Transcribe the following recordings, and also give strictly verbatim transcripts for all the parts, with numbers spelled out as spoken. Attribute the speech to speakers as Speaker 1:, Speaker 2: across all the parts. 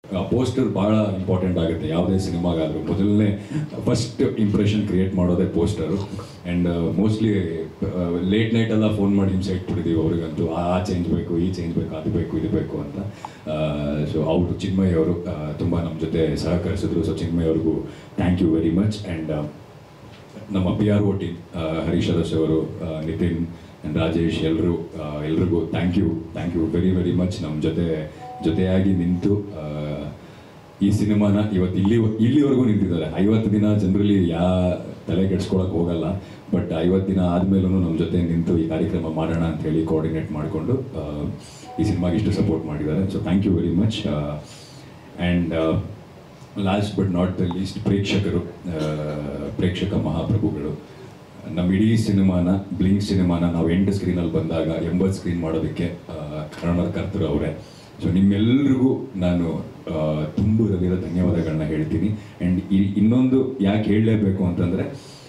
Speaker 1: Poster ಭಾಳ important ಆಗುತ್ತೆ ಯಾವುದೇ ಸಿನಿಮಾಗಾದರೂ. ಮೊದಲನೇ ಫಸ್ಟ್ ಇಂಪ್ರೆಷನ್ ಕ್ರಿಯೇಟ್ ಮಾಡೋದೇ ಪೋಸ್ಟರು. ಆ್ಯಂಡ್ ಮೋಸ್ಟ್ಲಿ ಲೇಟ್ ನೈಟೆಲ್ಲ ಫೋನ್ ಮಾಡಿ ಹಿಂಸೆ ಇಟ್ಬಿಟ್ಟಿದ್ದೀವಿ ಅವ್ರಿಗಂತೂ, ಆ ಚೇಂಜ್ ಬೇಕು, ಈ ಚೇಂಜ್ ಬೇಕು, ಅದು ಬೇಕು, ಇದು ಬೇಕು ಅಂತ. ಸೊ ಅವರು ಚಿನ್ಮಯ್ ಅವರು ತುಂಬ ನಮ್ಮ ಜೊತೆ ಸಹಕರಿಸಿದ್ರು. ಸೊ ಚಿನ್ಮಯ್ ಅವ್ರಿಗೂ thank you very much. And ನಮ್ಮ P R O team Harish Aras ಅವರು, ನಿತಿನ್ ಆ್ಯಂಡ್ ರಾಜೇಶ್, ಎಲ್ಲರೂ ಎಲ್ರಿಗೂ thank you thank you very very much. ನಮ್ಮ ಜೊತೆ ಜೊತೆಯಾಗಿ ನಿಂತು ಈ ಸಿನಿಮಾನ ಇವತ್ತು ಇಲ್ಲಿ ಇಲ್ಲಿವರೆಗೂ ನಿಂತಿದ್ದಾರೆ. ಐವತ್ತು ದಿನ ಜನರಲಿ ಯಾ ತಲೆ ಕೆಡ್ಸ್ಕೊಳಕ್ಕೆ ಹೋಗಲ್ಲ, ಬಟ್ ಐವತ್ತು ದಿನ ಆದಮೇಲೂ ನಮ್ಮ ಜೊತೆ ನಿಂತು ಈ ಕಾರ್ಯಕ್ರಮ ಮಾಡೋಣ ಅಂತ ಹೇಳಿ ಕೋಆರ್ಡಿನೇಟ್ ಮಾಡಿಕೊಂಡು ಈ ಸಿನಿಮಾಗೆ ಇಷ್ಟು ಸಪೋರ್ಟ್ ಮಾಡಿದ್ದಾರೆ. So thank you very much. And last but not the least ಪ್ರೇಕ್ಷಕರು, ಪ್ರೇಕ್ಷಕ ಮಹಾಪ್ರಭುಗಳು. ನಮ್ಮ ಇಡೀ ಸಿನಿಮಾನ, ಬ್ಲಿಂಕ್ ಸಿನಿಮಾನ ನಾವು ಎಂಟು ಸ್ಕ್ರೀನಲ್ಲಿ ಬಂದಾಗ ಎಂಬತ್ತು ಸ್ಕ್ರೀನ್ ಮಾಡೋದಕ್ಕೆ ಕನ್ನಡದ ಕರ್ತರು ಅವರೇ. ಸೊ ನಿಮ್ಮೆಲ್ಲರಿಗೂ ನಾನು ತುಂಬ ಹೃದಯದ ಧನ್ಯವಾದಗಳನ್ನ ಹೇಳ್ತೀನಿ. ಆ್ಯಂಡ್ ಈ ಇನ್ನೊಂದು ಯಾಕೆ ಹೇಳಲೇಬೇಕು ಅಂತಂದರೆ,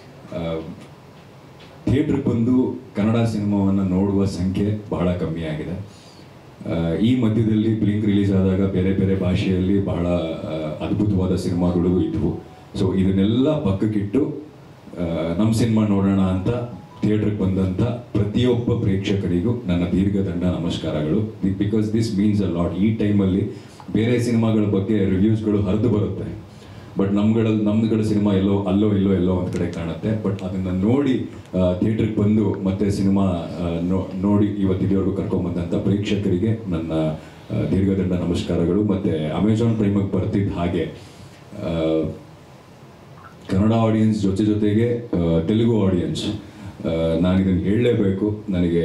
Speaker 1: ಥಿಯೇಟ್ರಿಗೆ ಬಂದು ಕನ್ನಡ ಸಿನಿಮಾವನ್ನು ನೋಡುವ ಸಂಖ್ಯೆ ಬಹಳ ಕಮ್ಮಿ ಆಗಿದೆ. ಈ ಮಧ್ಯದಲ್ಲಿ ಬ್ಲಿಂಕ್ ರಿಲೀಸ್ ಆದಾಗ ಬೇರೆ ಬೇರೆ ಭಾಷೆಯಲ್ಲಿ ಬಹಳ ಅದ್ಭುತವಾದ ಸಿನಿಮಾಗಳು ಇದ್ವು. ಸೊ ಇದನ್ನೆಲ್ಲ ಪಕ್ಕಕ್ಕಿಟ್ಟು ನಮ್ಮ ಸಿನಿಮಾ ನೋಡೋಣ ಅಂತ ಥಿಯೇಟ್ರಿಗೆ ಬಂದಂಥ ಪ್ರತಿಯೊಬ್ಬ ಪ್ರೇಕ್ಷಕರಿಗೂ ನನ್ನ ದೀರ್ಘದಂಡ ನಮಸ್ಕಾರಗಳು. Because this means a lot. ಈ ಟೈಮಲ್ಲಿ ಬೇರೆ ಸಿನಿಮಾಗಳ ಬಗ್ಗೆ ರಿವ್ಯೂಸ್ಗಳು ಹರಿದು ಬರುತ್ತೆ, ಬಟ್ ನಮ್ಗಳ ನಮ್ಗಳ ಸಿನಿಮಾ ಎಲ್ಲೋ ಅಲ್ಲೋ ಇಲ್ಲೋ ಎಲ್ಲೋ ಒಂದು ಕಡೆ ಕಾಣುತ್ತೆ. ಬಟ್ ಅದನ್ನು ನೋಡಿ ಥಿಯೇಟ್ರಿಗೆ ಬಂದು ಮತ್ತೆ ಸಿನಿಮಾ ನೋಡಿ ಇವತ್ತಿದೆವರೆಗೂ ಕರ್ಕೊಂಡ್ಬಂದಂಥ ಪ್ರೇಕ್ಷಕರಿಗೆ ನನ್ನ ದೀರ್ಘದಂಡ ನಮಸ್ಕಾರಗಳು. ಮತ್ತು ಅಮೆಝಾನ್ ಪ್ರೈಮಿಗೆ ಬರ್ತಿದ್ದ ಹಾಗೆ ಕನ್ನಡ ಆಡಿಯನ್ಸ್ ಜೊತೆ ಜೊತೆಗೆ ತೆಲುಗು ಆಡಿಯನ್ಸ್, ನಾನು ಇದನ್ನು ಹೇಳಲೇಬೇಕು. ನನಗೆ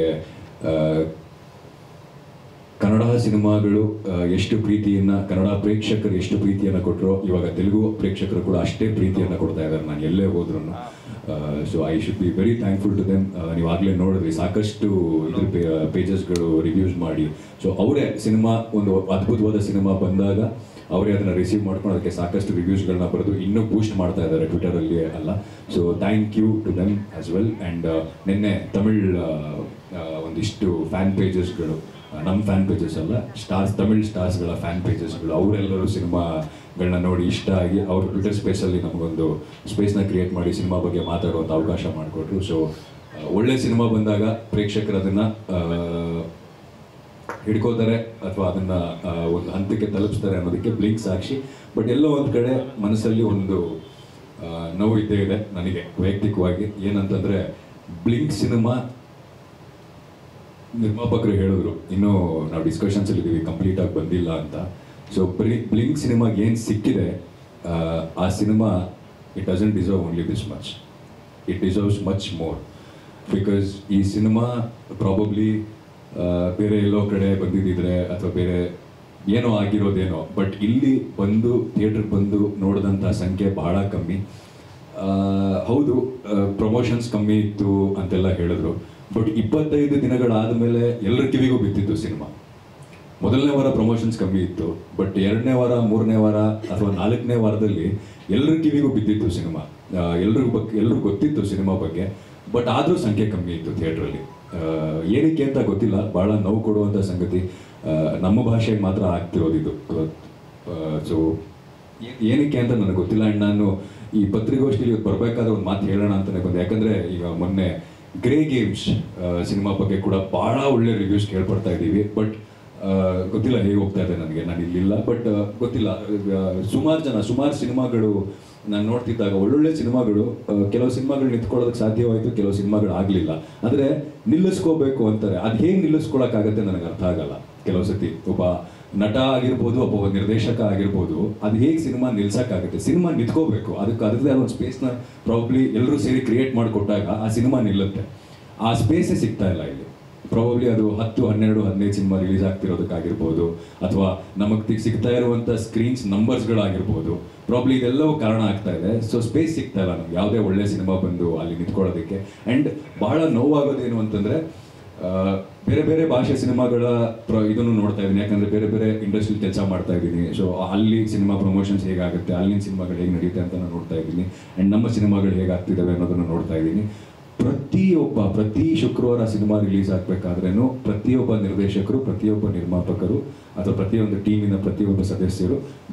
Speaker 1: ಕನ್ನಡ ಸಿನಿಮಾಗಳು ಎಷ್ಟು ಪ್ರೀತಿಯನ್ನು, ಕನ್ನಡ ಪ್ರೇಕ್ಷಕರು ಎಷ್ಟು ಪ್ರೀತಿಯನ್ನು ಕೊಟ್ಟರು, ಇವಾಗ ತೆಲುಗು ಪ್ರೇಕ್ಷಕರು ಕೂಡ ಅಷ್ಟೇ ಪ್ರೀತಿಯನ್ನು ಕೊಡ್ತಾ ಇದ್ದಾರೆ ನಾನು ಎಲ್ಲೇ ಹೋದ್ರೂ. So I should be very thankful to them. ನೀವು ಆಗಲೇ ನೋಡಿದ್ರಿ ಸಾಕಷ್ಟು ಇದ್ರ ಪೇಜಸ್ಗಳು ರಿವ್ಯೂಸ್ ಮಾಡಿ. ಸೊ ಅವರೇ ಸಿನಿಮಾ ಒಂದು ಅದ್ಭುತವಾದ ಸಿನಿಮಾ ಬಂದಾಗ ಅವರೇ ಅದನ್ನು ರಿಸೀವ್ ಮಾಡ್ಕೊಂಡು ಅದಕ್ಕೆ ಸಾಕಷ್ಟು ರಿವ್ಯೂಸ್ಗಳನ್ನ ಬರೆದು ಇನ್ನೂ ಬೂಸ್ಟ್ ಮಾಡ್ತಾ ಇದ್ದಾರೆ ಟ್ವಿಟರಲ್ಲಿ ಅಲ್ಲ. So thank you to them as well. And ನಿನ್ನೆ ತಮಿಳ್ ಒಂದಿಷ್ಟು ಫ್ಯಾನ್ ಪೇಜಸ್ಗಳು, ನಮ್ಮ ಫ್ಯಾನ್ ಪೇಜಸ್ ಅಲ್ಲ, ಸ್ಟಾರ್ಸ್ ತಮಿಳ್ ಸ್ಟಾರ್ಸ್ಗಳ ಫ್ಯಾನ್ ಪೇಜಸ್ಗಳು, ಅವರೆಲ್ಲರೂ ಸಿನಿಮಾಗಳನ್ನ ನೋಡಿ ಇಷ್ಟ ಆಗಿ ಅವರು ಟ್ವಿಟರ್ ಸ್ಪೇಸಲ್ಲಿ ನಮಗೊಂದು ಸ್ಪೇಸ್ನ ಕ್ರಿಯೇಟ್ ಮಾಡಿ ಸಿನಿಮಾ ಬಗ್ಗೆ ಮಾತಾಡುವಂಥ ಅವಕಾಶ ಮಾಡಿಕೊಟ್ರು. ಸೊ ಒಳ್ಳೆ ಸಿನಿಮಾ ಬಂದಾಗ ಪ್ರೇಕ್ಷಕರು ಅದನ್ನು ಹಿಡ್ಕೋತಾರೆ ಅಥವಾ ಅದನ್ನು ಒಂದು ಹಂತಕ್ಕೆ ತಲುಪಿಸ್ತಾರೆ ಅನ್ನೋದಕ್ಕೆ ಬ್ಲಿಂಕ್ ಸಾಕ್ಷಿ. ಬಟ್ ಎಲ್ಲೋ ಒಂದು ಕಡೆ ಮನಸ್ಸಲ್ಲಿ ಒಂದು ನೋವು ಇದ್ದೇ ಇದೆ ನನಗೆ ವೈಯಕ್ತಿಕವಾಗಿ. ಏನಂತಂದರೆ, ಬ್ಲಿಂಕ್ ಸಿನಿಮಾ ನಿರ್ಮಾಪಕರು ಹೇಳಿದ್ರು ಇನ್ನೂ ನಾವು ಡಿಸ್ಕಷನ್ಸಲ್ಲಿ ಇದ್ದೀವಿ, ಕಂಪ್ಲೀಟಾಗಿ ಬಂದಿಲ್ಲ ಅಂತ. ಸೊ ಬ್ಲಿ ಬ್ಲಿಂಕ್ ಸಿನಿಮಾಗೆ ಏನು ಸಿಕ್ಕಿದೆ, ಆ cinema it doesn't deserve only this much, it deserves much more. Because ಈ ಸಿನಿಮಾ ಪ್ರಾಬಬ್ಲಿ ಬೇರೆ ಎಲ್ಲೋ ಕಡೆ ಬಂದಿದ್ದಿದ್ರೆ ಅಥವಾ ಬೇರೆ ಏನೋ ಆಗಿರೋದೇನೋ, ಬಟ್ ಇಲ್ಲಿ ಬಂದು ಥಿಯೇಟ್ರಿಗೆ ಬಂದು ನೋಡಿದಂಥ ಸಂಖ್ಯೆ ಬಹಳ ಕಮ್ಮಿ. ಹೌದು, ಪ್ರಮೋಷನ್ಸ್ ಕಮ್ಮಿ ಇತ್ತು ಅಂತೆಲ್ಲ ಹೇಳಿದ್ರು, ಬಟ್ ಇಪ್ಪತ್ತೈದು ದಿನಗಳಾದ ಮೇಲೆ ಎಲ್ಲರ ಕಿವಿಗೂ ಬಿತ್ತಿತ್ತು ಸಿನಿಮಾ. ಮೊದಲನೇ ವಾರ ಪ್ರಮೋಷನ್ಸ್ ಕಮ್ಮಿ ಇತ್ತು, ಬಟ್ ಎರಡನೇ ವಾರ, ಮೂರನೇ ವಾರ ಅಥವಾ ನಾಲ್ಕನೇ ವಾರದಲ್ಲಿ ಎಲ್ಲರ ಕಿವಿಗೂ ಬಿದ್ದಿತ್ತು ಸಿನಿಮಾ. ಎಲ್ರಿಗೂ ಬಗ್ಗೆ ಎಲ್ರಿಗೂ ಗೊತ್ತಿತ್ತು ಸಿನಿಮಾ ಬಗ್ಗೆ, ಬಟ್ ಆದರೂ ಸಂಖ್ಯೆ ಕಮ್ಮಿ ಇತ್ತು ಥಿಯೇಟ್ರಲ್ಲಿ. ಏನಕ್ಕೆ ಅಂತ ಗೊತ್ತಿಲ್ಲ, ಭಾಳ ನೋವು ಕೊಡುವಂಥ ಸಂಗತಿ. ನಮ್ಮ ಭಾಷೆಗೆ ಮಾತ್ರ ಆಗ್ತಿರೋದಿದು. ಸೊ ಏನಕ್ಕೆ ಅಂತ ನನಗೆ ಗೊತ್ತಿಲ್ಲ. ಆ್ಯಂಡ್ ನಾನು ಈ ಪತ್ರಿಕಾಗೋಷ್ಠಿಲಿ ಇವತ್ತು ಬರಬೇಕಾದ್ರೆ ಒಂದು ಮಾತು ಹೇಳೋಣ ಅಂತಲೇ ಬಂದೆ. ಯಾಕಂದರೆ ಈಗ ಮೊನ್ನೆ ಗ್ರೇ ಗೇಮ್ಸ್ ಸಿನಿಮಾ ಬಗ್ಗೆ ಕೂಡ ಭಾಳ ಒಳ್ಳೆ ರಿವ್ಯೂಸ್ ಕೇಳ್ಪಡ್ತಾ ಇದ್ದೀವಿ, ಬಟ್ ಗೊತ್ತಿಲ್ಲ ಹೇಗೆ ಹೋಗ್ತಾ ಇದೆ ನನಗೆ, ನಾನು ಇಲ್ಲಿಲ್ಲ. ಬಟ್ ಗೊತ್ತಿಲ್ಲ, ಸುಮಾರು ಜನ ಸುಮಾರು ಸಿನಿಮಾಗಳು ನಾನು ನೋಡ್ತಿದ್ದಾಗ ಒಳ್ಳೊಳ್ಳೆ ಸಿನಿಮಾಗಳು, ಕೆಲವು ಸಿನಿಮಾಗಳು ನಿಂತ್ಕೊಳ್ಳೋದಕ್ಕೆ ಸಾಧ್ಯವಾಯಿತು, ಕೆಲವು ಸಿನಿಮಾಗಳು ಆಗಲಿಲ್ಲ. ಆದರೆ ನಿಲ್ಲಿಸ್ಕೋಬೇಕು ಅಂತಾರೆ, ಅದು ಹೇಗೆ ನಿಲ್ಲಿಸ್ಕೊಳಕ್ಕಾಗತ್ತೆ ನನಗೆ ಅರ್ಥ ಆಗಲ್ಲ. ಕೆಲವು ಸತಿ ಒಬ್ಬ ನಟ ಆಗಿರ್ಬೋದು, ಒಬ್ಬ ನಿರ್ದೇಶಕ ಆಗಿರ್ಬೋದು, ಅದು ಹೇಗೆ ಸಿನಿಮಾ ನಿಲ್ಸೋಕ್ಕಾಗುತ್ತೆ? ಸಿನಿಮಾ ನಿಂತ್ಕೋಬೇಕು, ಅದಕ್ಕೆ ಅದರದ್ದೇ ಒಂದು ಸ್ಪೇಸ್ನ ಪ್ರಾಬಬ್ಲಿ ಎಲ್ಲರೂ ಸೇರಿ ಕ್ರಿಯೇಟ್ ಮಾಡಿಕೊಟ್ಟಾಗ ಆ ಸಿನಿಮಾ ನಿಲ್ಲುತ್ತೆ. ಆ ಸ್ಪೇಸೇ ಸಿಗ್ತಾ ಇಲ್ಲ ಇಲ್ಲಿ. ಪ್ರಾಬಬ್ಲಿ ಅದು ಹತ್ತು ಹನ್ನೆರಡು ಹದಿನೈದು ಸಿನಿಮಾ ರಿಲೀಸ್ ಆಗ್ತಿರೋದಕ್ಕಾಗಿರ್ಬೋದು, ಅಥವಾ ನಮಗೆ ಸಿಗ್ತಾ ಇರುವಂಥ ಸ್ಕ್ರೀನ್ಸ್ ನಂಬರ್ಸ್ಗಳಾಗಿರ್ಬೋದು, ಪ್ರಾಬ್ಲಿ ಇದೆಲ್ಲವೂ ಕಾರಣ ಆಗ್ತಾ ಇದೆ. ಸೊ ಸ್ಪೇಸ್ ಸಿಗ್ತಾ ಇಲ್ಲ ನಮ್ಗೆ ಯಾವುದೇ ಒಳ್ಳೆ ಸಿನಿಮಾ ಬಂದು ಅಲ್ಲಿ ನಿಂತ್ಕೊಳ್ಳೋದಕ್ಕೆ. ಆ್ಯಂಡ್ ಭಾಳ ನೋವಾಗೋದೇನು ಅಂತಂದರೆ, ಬೇರೆ ಬೇರೆ ಭಾಷೆ ಸಿನಿಮಾಗಳ ಪ್ರ ಇದನ್ನು ನೋಡ್ತಾ ಇದ್ದೀನಿ, ಯಾಕಂದರೆ ಬೇರೆ ಬೇರೆ ಇಂಡಸ್ಟ್ರಿಲಿ ಕೆಲಸ ಮಾಡ್ತಾ ಇದ್ದೀನಿ. ಸೊ ಅಲ್ಲಿ ಸಿನಿಮಾ ಪ್ರಮೋಷನ್ಸ್ ಹೇಗಾಗುತ್ತೆ, ಅಲ್ಲಿನ ಸಿನಿಮಾಗಳು ಹೇಗೆ ನಡೆಯುತ್ತೆ ಅಂತ ನಾನು ನೋಡ್ತಾ ಇದ್ದೀನಿ. ಆ್ಯಂಡ್ ನಮ್ಮ ಸಿನಿಮಾಗಳು ಹೇಗಾಗ್ತಿದ್ದಾವೆ ಅನ್ನೋದನ್ನು ನೋಡ್ತಾ ಇದ್ದೀನಿ. ಪ್ರತಿಯೊಬ್ಬ ಪ್ರತಿ ಶುಕ್ರವಾರ ಸಿನಿಮಾ ರಿಲೀಸ್ ಆಗಬೇಕಾದ್ರೂ ಪ್ರತಿಯೊಬ್ಬ ನಿರ್ದೇಶಕರು, ಪ್ರತಿಯೊಬ್ಬ ನಿರ್ಮಾಪಕರು ಅಥವಾ ಪ್ರತಿಯೊಂದು ಟೀಮಿನ ಪ್ರತಿಯೊಬ್ಬ ಸದಸ್ಯರು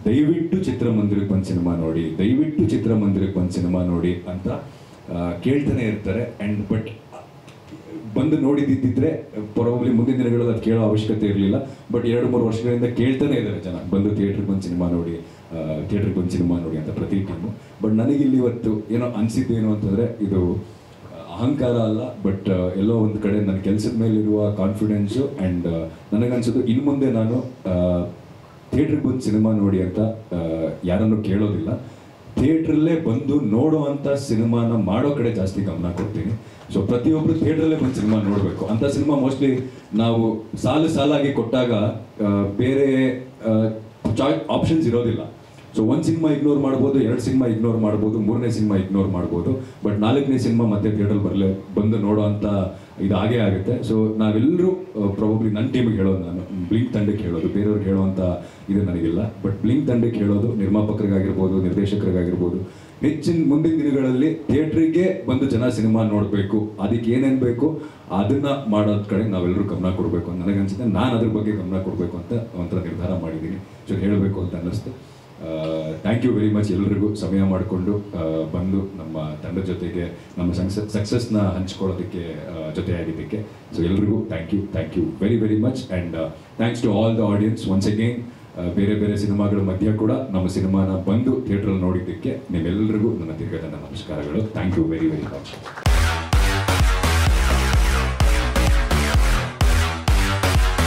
Speaker 1: ದಯವಿಟ್ಟು ಚಿತ್ರಮಂದಿರಕ್ಕೆ ಬಂದು ಸಿನಿಮಾ ನೋಡಿ, ದಯವಿಟ್ಟು ಚಿತ್ರಮಂದಿರಕ್ಕೆ ಬಂದು ಸಿನಿಮಾ ನೋಡಿ ಅಂತ ಕೇಳ್ತಾನೆ ಇರ್ತಾರೆ. ಆ್ಯಂಡ್ ಬಟ್ ಬಂದು ನೋಡಿದ್ದಿದ್ದರೆ ಪ್ರಾಬಬ್ಲಿ ಮುಂದಿನ ದಿನಗಳಲ್ಲಿ ಅದು ಕೇಳೋ ಅವಶ್ಯಕತೆ ಇರಲಿಲ್ಲ. ಬಟ್ ಎರಡು ಮೂರು ವರ್ಷಗಳಿಂದ ಕೇಳ್ತಾನೆ ಇದ್ದಾರೆ ಜನ, ಬಂದು ಥಿಯೇಟ್ರಿಗೆ ಬಂದು ಸಿನಿಮಾ ನೋಡಿ, ಥಿಯೇಟ್ರಿಗೆ ಬಂದು ಸಿನಿಮಾ ನೋಡಿ ಅಂತ ಪ್ರತಿ ಟೀಮು. ಬಟ್ ನನಗಿಲ್ಲಿ ಇವತ್ತು ಏನೋ ಅನಿಸಿದ್ದೇನು ಅಂತಂದರೆ, ಇದು ಅಹಂಕಾರ ಅಲ್ಲ, ಬಟ್ ಎಲ್ಲೋ ಒಂದು ಕಡೆ ನನ್ನ ಕೆಲಸದ ಮೇಲಿರುವ ಕಾನ್ಫಿಡೆನ್ಸು. ಆ್ಯಂಡ್ ನನಗನ್ಸೋದು ಇನ್ನು ಮುಂದೆ ನಾನು ಥಿಯೇಟ್ರಿಗೆ ಬಂದು ಸಿನಿಮಾ ನೋಡಿ ಅಂತ ಯಾರನ್ನು ಕೇಳೋದಿಲ್ಲ, ಥಿಯೇಟ್ರಲ್ಲೇ ಬಂದು ನೋಡೋ ಅಂಥ ಸಿನಿಮಾನ ಮಾಡೋ ಕಡೆ ಜಾಸ್ತಿ ಗಮನ ಕೊಡ್ತೀನಿ. ಸೊ ಪ್ರತಿಯೊಬ್ಬರು ಥಿಯೇಟ್ರಲ್ಲೇ ಬಂದು ಸಿನಿಮಾ ನೋಡಬೇಕು. ಅಂಥ ಸಿನಿಮಾ ಮೋಸ್ಟ್ಲಿ ನಾವು ಸಾಲು ಸಾಲಾಗಿ ಕೊಟ್ಟಾಗ ಬೇರೆ ಚಾಯ್ ಆಪ್ಷನ್ಸ್ ಇರೋದಿಲ್ಲ. ಸೊ ಒಂದು ಸಿನಿಮಾ ಇಗ್ನೋರ್ ಮಾಡ್ಬೋದು, ಎರಡು ಸಿನಿಮಾ ಇಗ್ನೋರ್ ಮಾಡ್ಬೋದು, ಮೂರನೇ ಸಿನಿಮಾ ಇಗ್ನೋರ್ ಮಾಡ್ಬೋದು. ಬಟ್ ನಾಲ್ಕನೇ ಸಿನಿಮಾ ಮತ್ತೆ ಥಿಯೇಟ್ರಲ್ಲಿ ಬರಲೇ ಬಂದು ನೋಡೋ ಅಂಥ ಇದು ಹಾಗೇ ಆಗುತ್ತೆ. ಸೊ ನಾವೆಲ್ಲರೂ ಪ್ರಾಬಬ್ಲಿ ನನ್ನ ಟೀಮಿಗೆ ಹೇಳೋದು, ನಾನು ಬ್ಲಿಂಕ್ ತಂಡಕ್ಕೆ ಹೇಳೋದು, ಬೇರೆಯವ್ರಿಗೆ ಹೇಳೋವಂಥ ಇದು ನನಗಿಲ್ಲ. ಬಟ್ ಬ್ಲಿಂಕ್ ತಂಡಕ್ಕೆ ಹೇಳೋದು, ನಿರ್ಮಾಪಕರಿಗಾಗಿರ್ಬೋದು, ನಿರ್ದೇಶಕರಿಗಾಗಿರ್ಬೋದು, ಹೆಚ್ಚಿನ ಮುಂದಿನ ದಿನಗಳಲ್ಲಿ ಥಿಯೇಟ್ರಿಗೆ ಬಂದು ಜನ ಸಿನಿಮಾ ನೋಡಬೇಕು, ಅದಕ್ಕೆ ಏನೇನು ಬೇಕು ಅದನ್ನು ಮಾಡೋದ್ ಕಡೆ ನಾವೆಲ್ಲರೂ ಗಮನ ಕೊಡಬೇಕು ಅಂತ ನನಗನ್ಸುತ್ತೆ. ನಾನು ಅದ್ರ ಬಗ್ಗೆ ಗಮನ ಕೊಡಬೇಕು ಅಂತ ಒಂಥರ ನಿರ್ಧಾರ ಮಾಡಿದ್ದೀನಿ. ಸೊ ಹೇಳಬೇಕು ಅಂತ ಅನ್ನಿಸ್ತು. ಥ್ಯಾಂಕ್ ಯು ವೆರಿ ಮಚ್ ಎಲ್ರಿಗೂ ಸಮಯ ಮಾಡಿಕೊಂಡು ಬಂದು ನಮ್ಮ ತಂಡದ ಜೊತೆಗೆ ನಮ್ಮ ಸಕ್ಸಸ್ ಸಕ್ಸಸ್ನ ಹಂಚ್ಕೊಳ್ಳೋದಕ್ಕೆ ಜೊತೆಯಾಗಿದ್ದಕ್ಕೆ. ಸೊ ಎಲ್ರಿಗೂ thank you thank you very very much. And thanks to all the audience once again. ಬೇರೆ ಬೇರೆ ಸಿನಿಮಾಗಳ ಮಧ್ಯೆ ಕೂಡ ನಮ್ಮ ಸಿನಿಮಾನ ಬಂದು ಥಿಯೇಟ್ರಲ್ಲಿ ನೋಡಿದ್ದಕ್ಕೆ ನಿಮ್ಮೆಲ್ಲರಿಗೂ ನನ್ನ ತಿರ್ಗದ ನಮಸ್ಕಾರಗಳು. Thank you very very much.